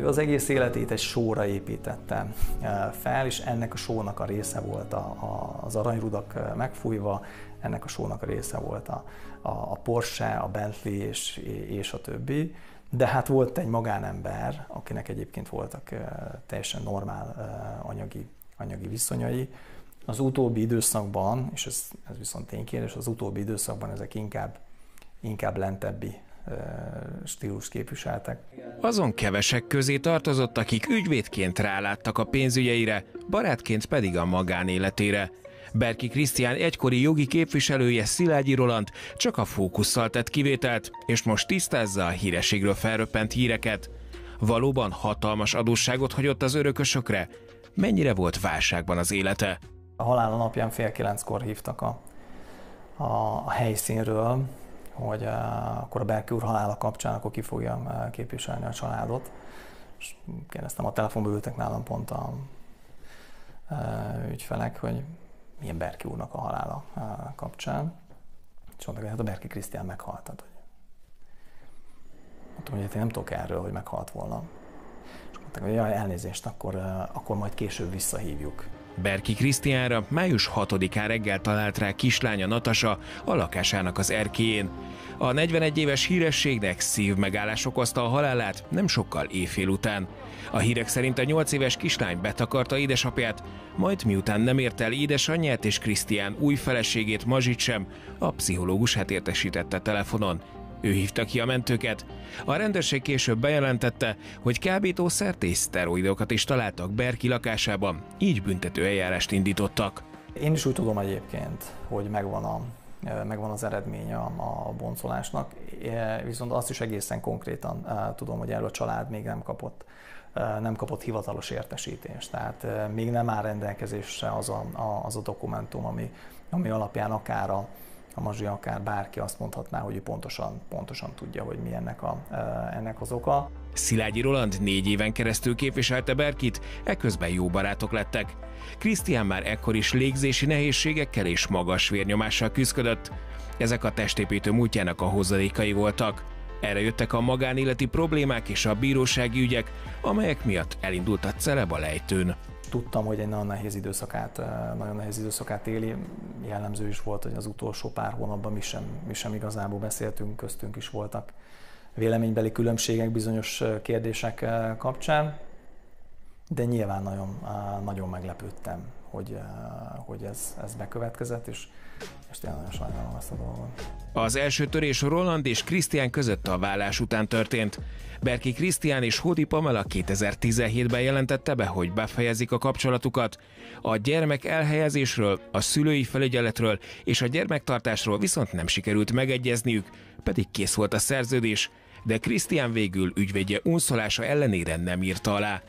az egész életét egy show-ra építette fel, és ennek a show-nak a része volt az aranyrudak megfújva, ennek a show-nak a része volt a Porsche, a Bentley és a többi. De hát volt egy magánember, akinek egyébként voltak teljesen normál anyagi viszonyai. Az utóbbi időszakban, és ez viszont ténykérdés, az utóbbi időszakban ezek inkább lentebbi stílust képviseltek. Azon kevesek közé tartozott, akik ügyvédként ráláttak a pénzügyeire, barátként pedig a magánéletére. Berki Krisztián egykori jogi képviselője, Szilágyi Roland csak a Fókusszal tett kivételt, és most tisztázza a hírességről felröppent híreket. Valóban hatalmas adósságot hagyott az örökösökre? Mennyire volt válságban az élete? A halála napján 8:30-kor hívtak a helyszínről, hogy akkor a Berki úr halála kapcsán akkor ki fogja képviselni a családot. És kérdeztem, a telefonba ültek nálam pont a ügyfelek, hogy milyen Berki úrnak a halála kapcsán. És mondták, hogy hát a Berki Krisztián meghalt. Mondtam, hogy én nem tudok erről, hogy meghalt volna. És mondták, hogy jaj, elnézést, akkor majd később visszahívjuk. Berki Krisztiánra május 6-án reggel talált rá kislánya Natasa a lakásának az erkélyén. A 41 éves hírességnek szívmegállás okozta a halálát nem sokkal éjfél után. A hírek szerint a 8 éves kislány betakarta édesapját, majd miután nem ért el édesanyját és Krisztián új feleségét, Mazsit sem, a pszichológus értesítette telefonon. Ő hívta ki a mentőket. A rendőrség később bejelentette, hogy kábítószert és szteroidokat is találtak Berki lakásában, így büntető eljárást indítottak. Én is úgy tudom egyébként, hogy megvan az eredménye a boncolásnak, viszont azt is egészen konkrétan tudom, hogy erről a család még nem kapott hivatalos értesítést. Tehát még nem áll rendelkezésre az a dokumentum, ami alapján akár a Mazsi, akár bárki azt mondhatná, hogy ő pontosan tudja, hogy mi ennek az oka. Szilágyi Roland 4 éven keresztül képviselte Berkit, eközben jó barátok lettek. Krisztián már ekkor is légzési nehézségekkel és magas vérnyomással küzdött. Ezek a testépítő múltjának a hozadékai voltak. Erre jöttek a magánéleti problémák és a bírósági ügyek, amelyek miatt elindult a celeb a lejtőn. Tudtam, hogy egy nagyon nehéz időszakát éli. Jellemző is volt, hogy az utolsó pár hónapban mi sem igazából beszéltünk, köztünk is voltak véleménybeli különbségek bizonyos kérdések kapcsán, de nyilván nagyon meglepődtem, hogy ez bekövetkezett, és tényleg nagyon sajnálom ezt a dolgot. Az első törés Roland és Krisztián között a vállás után történt. Berki Krisztián és Hódi Pamela 2017-ben jelentette be, hogy befejezik a kapcsolatukat. A gyermek elhelyezésről, a szülői felügyeletről és a gyermektartásról viszont nem sikerült megegyezniük, pedig kész volt a szerződés, de Krisztián végül ügyvédje unszolása ellenére nem írta alá.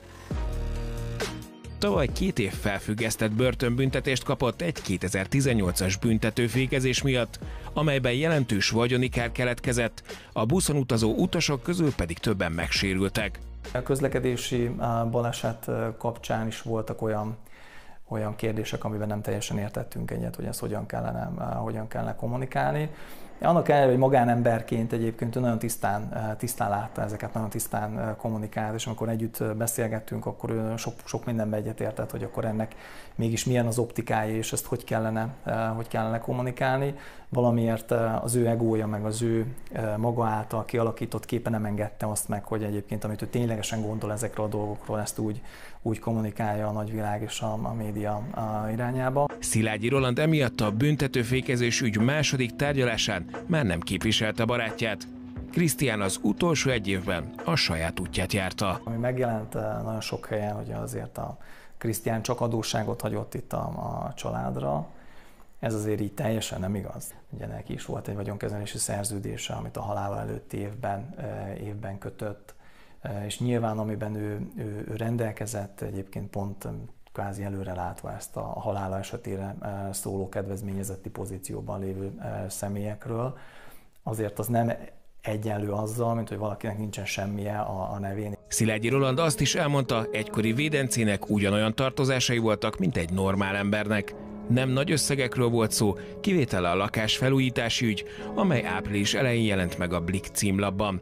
Tavaly 2 év felfüggesztett börtönbüntetést kapott egy 2018-as büntetőfékezés miatt, amelyben jelentős vagyoni kár keletkezett, a buszon utazó utasok közül pedig többen megsérültek. A közlekedési baleset kapcsán is voltak olyan kérdések, amiben nem teljesen értettünk egyet, hogy ezt hogyan kellene kommunikálni. Annak ellenére, hogy magánemberként egyébként ő nagyon tisztán látta ezeket, nagyon tisztán kommunikált, és amikor együtt beszélgettünk, akkor ő sok mindenbe egyetértett, hogy akkor ennek mégis milyen az optikája, és ezt hogy kellene kommunikálni. Valamiért az ő egója, meg az ő maga által kialakított képe nem engedte azt meg, hogy egyébként, amit ő ténylegesen gondol ezekről a dolgokról, ezt úgy kommunikálja a nagyvilág és a média irányába. Szilágyi Roland emiatt a büntetőfékezés ügy második tárgyalásán már nem képviselte barátját. Krisztián az utolsó 1 évben a saját útját járta. Ami megjelent nagyon sok helyen, hogy azért a Krisztián csak adósságot hagyott itt a családra. Ez azért így teljesen nem igaz. Ugye neki is volt egy vagyonkezelési szerződése, amit a halála előtti évben kötött, és nyilván amiben ő rendelkezett, egyébként pont kvázi előre látva ezt a halála esetére szóló kedvezményezetti pozícióban lévő személyekről, azért az nem egyenlő azzal, mint hogy valakinek nincsen semmije a nevén. Szilágyi Roland azt is elmondta, egykori védencének ugyanolyan tartozásai voltak, mint egy normál embernek. Nem nagy összegekről volt szó, kivétele a lakásfelújítási ügy, amely április elején jelent meg a Blick címlapban.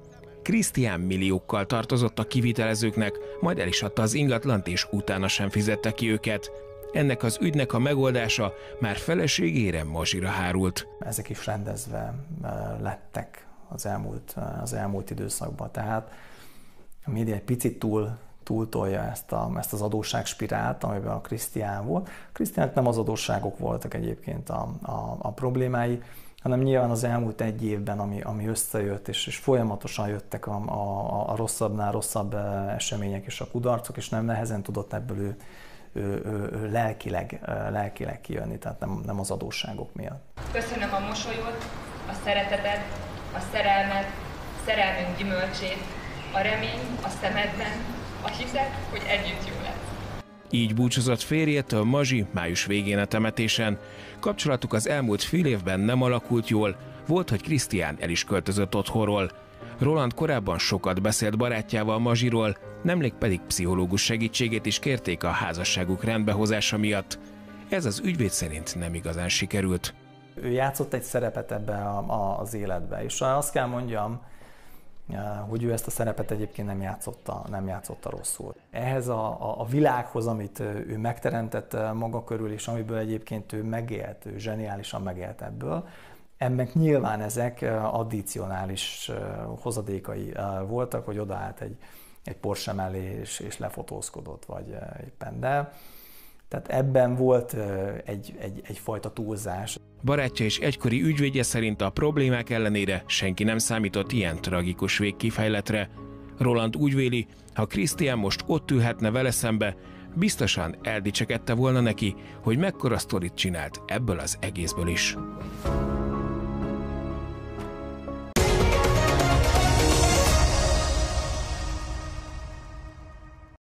Krisztián milliókkal tartozott a kivitelezőknek, majd el is adta az ingatlant, és utána sem fizette ki őket. Ennek az ügynek a megoldása már feleségére, Mazsira hárult. Ezek is rendezve lettek az elmúlt időszakban. Tehát a média egy picit túltolja ezt az adósságspirált, amiben a Krisztián volt. Krisztiánnak nem az adósságok voltak egyébként a problémái, hanem nyilván az elmúlt egy évben, ami összejött, és folyamatosan jöttek a rosszabbnál rosszabb események és a kudarcok, és nem nehezen tudott ebből ő lelkileg kijönni, tehát nem az adósságok miatt. Köszönöm a mosolyod, a szeretetet, a szerelmet, szerelmünk gyümölcsét, a remény a szemedben, a hitet, hogy együtt jó lesz. Így búcsúzott férjétől Mazsi május végén a temetésen. Kapcsolatuk az elmúlt fél évben nem alakult jól, volt, hogy Krisztián el is költözött otthonról. Roland korábban sokat beszélt barátjával Mazsiról, nemrég pedig pszichológus segítségét is kérték a házasságuk rendbehozása miatt. Ez az ügyvéd szerint nem igazán sikerült. Ő játszott egy szerepet ebbe az életbe, és azt kell mondjam, hogy ő ezt a szerepet egyébként nem játszotta rosszul. Ehhez a világhoz, amit ő megteremtett maga körül, és amiből egyébként ő megélt, ő zseniálisan megélt ebből, ennek nyilván ezek addicionális hozadékai voltak, hogy odaállt egy Porsche mellé és lefotózkodott, vagy éppen, de tehát ebben volt egyfajta túlzás. Barátja és egykori ügyvédje szerint a problémák ellenére senki nem számított ilyen tragikus végkifejletre. Roland úgy véli, ha Krisztián most ott ülhetne vele szembe, biztosan eldicsekedte volna neki, hogy mekkora sztorit csinált ebből az egészből is.